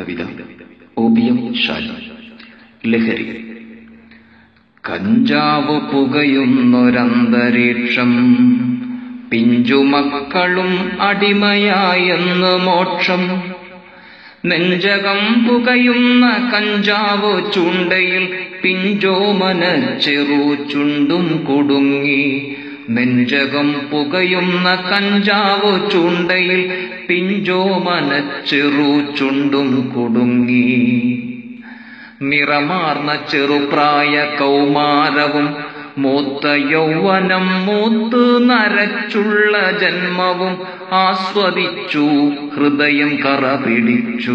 കവിത opium Shaji. ലഹരി. കഞ്ചാവ് പുകയുന്നൊരന്തരീക്ഷം, പിഞ്ചുമക്കളും അടിമയായെന്ന് മോക്ഷം. നെഞ്ചകം പുകയുന്ന കഞ്ചാവ് ചൂണ്ടയിൽ പിഞ്ചോമന ചെറു ചുണ്ടും കുടുങ്ങി. നെഞ്ചകം പുകയുന്ന കഞ്ചാവ് ചൂണ്ടയിൽ പിഞ്ചോമന ചെറു ചുണ്ടും കുടുങ്ങി. നിറമാർന്ന ചെറുപ്രായ കൗമാരവും മൂത്ത യൗവനം മൂത്ത് നരച്ചുള്ള ജന്മവും ആസ്വദിച്ചു ഹൃദയം കറ പിടിച്ചു.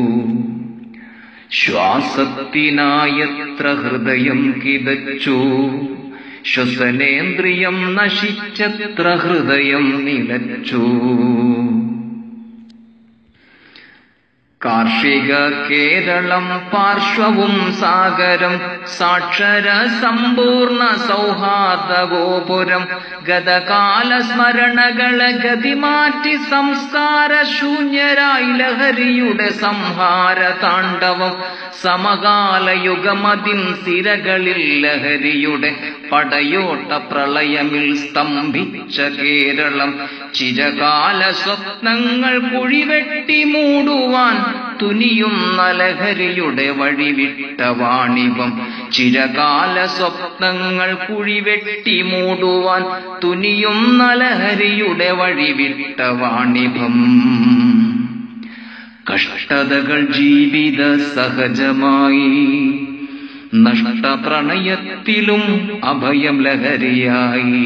ശ്വാസത്തിനായത്ര ഹൃദയം കിതച്ചു, ശ്വസനേന്ദ്രിയം നശിച്ചത്ര ഹൃദയം നിലച്ചു. കാർഷിക കേരളം പാർശ്വവും സാഗരം, സാക്ഷര സമ്പൂർണ്ണ സൗഹാർദ്ദ ഗോപുരം. ഗതകാല സ്മരണകളെ ഗതിമാറ്റി സംസ്കാര ശൂന്യരായി ലഹരിയുടെ സംഹാര താണ്ഡവം. സമകാല യുഗമതിൻ സിരകളിൽ ലഹരിയുടെ പടയോട്ട പ്രളയമിൽ സ്തംഭിച്ച കേരളം. ചിരകാല സ്വപ്നങ്ങൾ കുഴിവെട്ടി മൂടുവാൻ തുനിയുന്ന ലഹരിയുടെ വഴിവിട്ട വാണിഭം. ചിരകാല സ്വപ്നങ്ങൾ കുഴിവെട്ടി മൂടുവാൻ തുനിയുന്ന ലഹരിയുടെ വഴിവിട്ട വാണിഭം. കഷ്ടതകൾ ജീവിത സഹജമായി, നഷ്ടപ്രണയത്തിലും അഭയം ലഹരിയായി.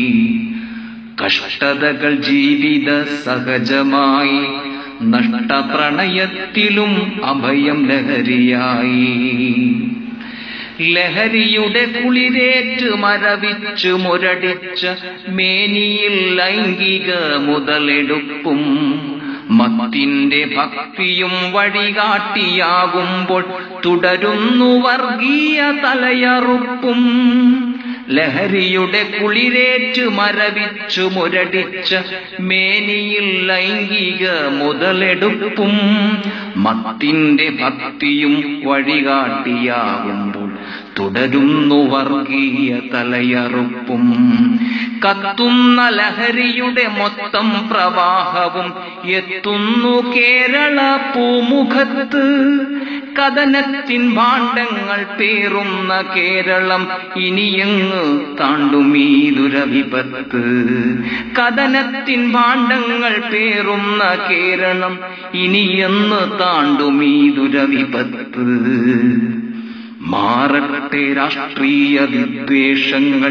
കഷ്ടതകൾ ജീവിത സഹജമായി, നഷ്ടപ്രണയത്തിലും അഭയം ലഹരിയായി. ലഹരിയുടെ കുളിരേറ്റ് മരവിച്ച് മുരടിച്ച മേനിയിൽ ലൈംഗിക മുതലെടുപ്പും. മത്തിന്റെ ഭക്തിയും വഴികാട്ടിയാകുമ്പോൾ തുടരുന്നു വർഗീയ തലയറുപ്പും. ലഹരിയുടെ കുളിരേറ്റ് മരവിച്ചു മുരടിച്ച മേനിയിൽ ലൈംഗിക മുതലെടുപ്പും. മത്തിന്റെ ഭക്തിയും വഴികാട്ടിയാകുമ്പോൾ തുടരുന്നു വർഗീയ തലയറുപ്പും. കത്തുന്ന ലഹരിയുടെ മൊത്തം പ്രവാഹവും എത്തുന്നു കേരള പൂമുഖത്ത്. കഥനത്തിൻ ഭാണ്ഡങ്ങൾ പേറുന്ന കേരളം ഇനിയെങ്ങ് താണ്ടുമീ ദുരവിപത്ത്. കഥനത്തിൻ ഭാണ്ഡങ്ങൾ പേറുന്ന കേരളം ഇനിയെന്ന് താണ്ടുമീ ദുരവിപത്ത്. മാറട്ടെ രാഷ്ട്രീയ വിദ്വേഷങ്ങൾ,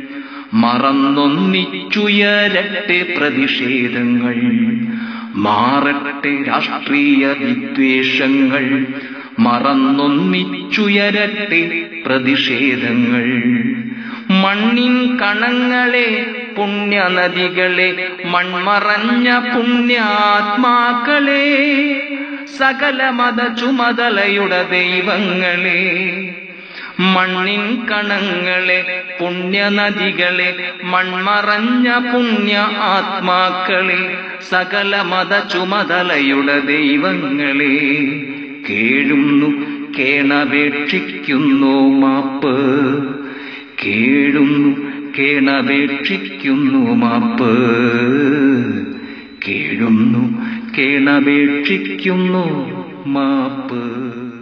മറന്നൊന്നിച്ചുയരട്ടെ പ്രതിഷേധങ്ങൾ. മാറട്ടെ രാഷ്ട്രീയ വിദ്വേഷങ്ങൾ, മറന്നൊന്നിച്ചുയരട്ടെ പ്രതിഷേധങ്ങൾ. മണ്ണിൻ കണങ്ങളെ പുണ്യനദികളെ, മൺമറഞ്ഞ പുണ്യാത്മാക്കളെ, സകല മത ചുമതലയുടെ ദൈവങ്ങളെ. മണ്ണിൻ കണങ്ങളെ പുണ്യനദികളെ, മൺമറഞ്ഞ പുണ്യ ആത്മാക്കളെ, സകല മത ചുമതലയുടെ ദൈവങ്ങളെ. കേഴുന്നു കേണപേക്ഷിക്കുന്നു മാപ്പ്, കേഴുന്നു കേണപേക്ഷിക്കുന്നു മാപ്പ്. കേഴുന്നു കേണപേക്ഷിക്കുന്നു മാപ്പ്.